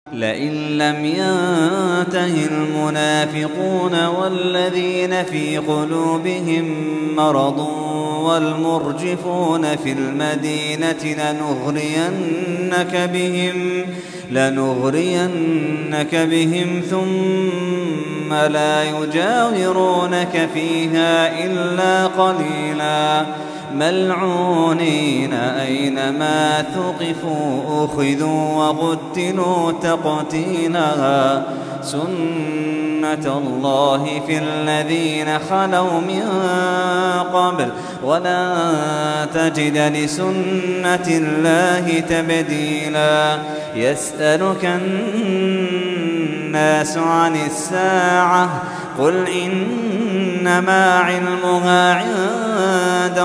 لئن لم ينته المنافقون والذين في قلوبهم مرض والمرجفون في المدينة لنغرينك بهم ثم لا يجاورونك فيها إلا قليلا ملعونين أينما ثقفوا أخذوا وقتلوا تقتيلا سنة الله في الذين خلوا من قبل ولن تجد لسنة الله تبديلا يسألك الناس عن الساعة قل إنما علمها عند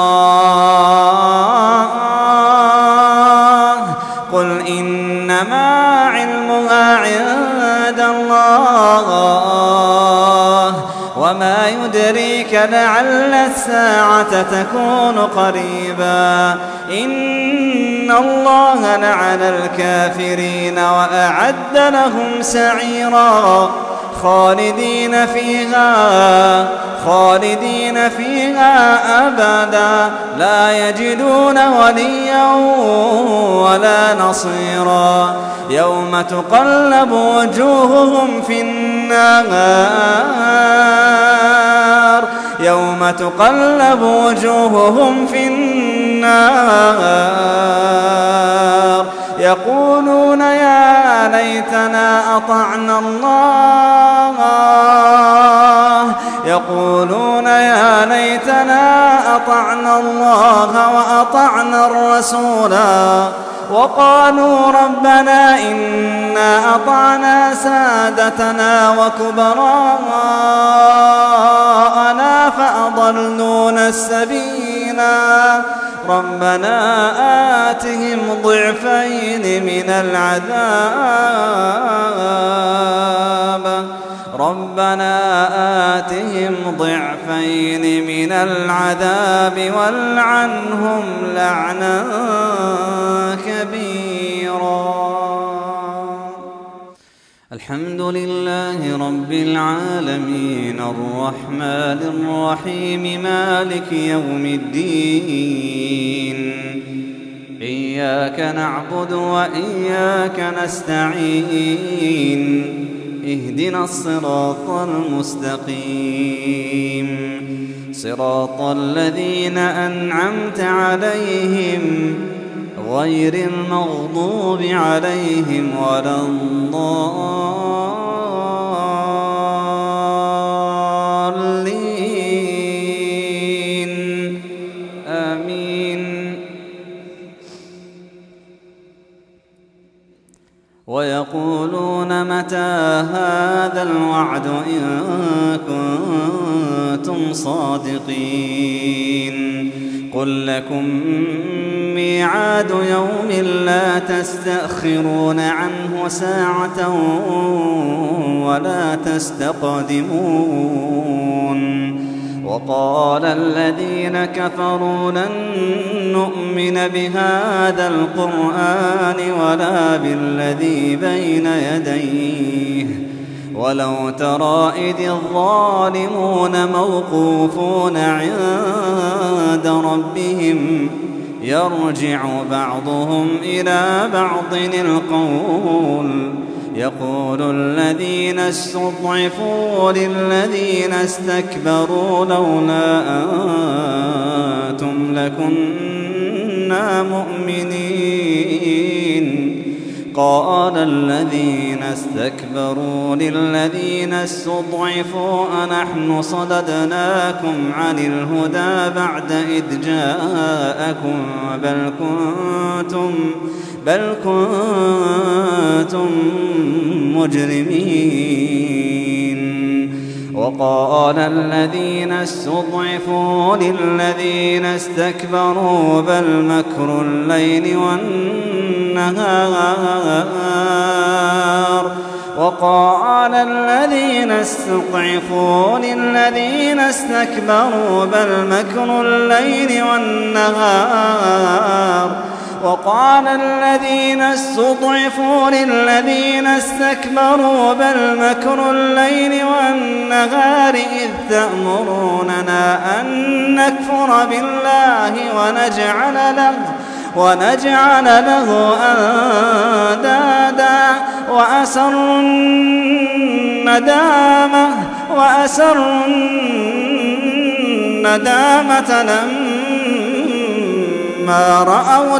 الله وما يدريك لعل الساعة تكون قريبا إن الله لعن الكافرين وأعد لهم سعيرا خالدين فيها أبدا لا يجدون وليا ولا نصيرا يوم تقلب وجوههم في النار يقولون يا ليتنا أطعنا الله وأطعنا الرسولا وقالوا ربنا إنا أطعنا سادتنا وكبراءنا فأضلونا السبيلا ربنا آتهم ضعفين من العذاب والعنهم لعنا كبيرا. الحمد لله رب العالمين الرحمن الرحيم مالك يوم الدين إياك نعبد وإياك نستعين اهدنا الصراط المستقيم صراط الذين أنعمت عليهم غير المغضوب عليهم ولا الضالين آمين. ويقولون متى هذا الوعد إن كنتم صادقين قل لكم ميعاد يوم لا تستأخرون عنه ساعة ولا تستقدمون. وقال الذين كفروا لن نؤمن بهذا القرآن ولا بالذي بين يديه ولو ترى إذ الظالمون موقوفون عند ربهم يرجع بعضهم إلى بعض القول يقول الذين استضعفوا للذين استكبروا لولا أنتم لكنا مؤمنين قال الذين استكبروا للذين استضعفوا أنحن صددناكم عن الهدى بعد إذ جاءكم بل كنتم مجرمين. وقال الذين استضعفوا للذين استكبروا بل مكر الليل والنهار وقال الذين استضعفوا للذين استكبروا بل مكر الليل والنهار وقال الذين استضعفوا للذين استكبروا بل مكر الليل والنهار إذ تأمروننا أن نكفر بالله ونجعل له أندادا وأسروا الندامة لما رأوا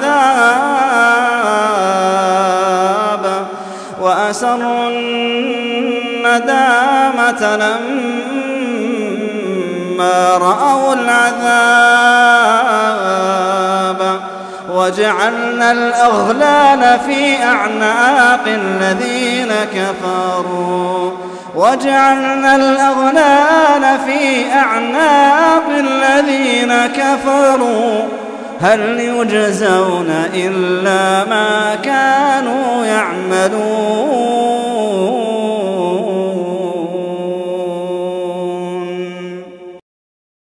العذاب وجعلنا الأغلال في أعناق الذين كفروا هل يجزون إلا ما كانوا يعملون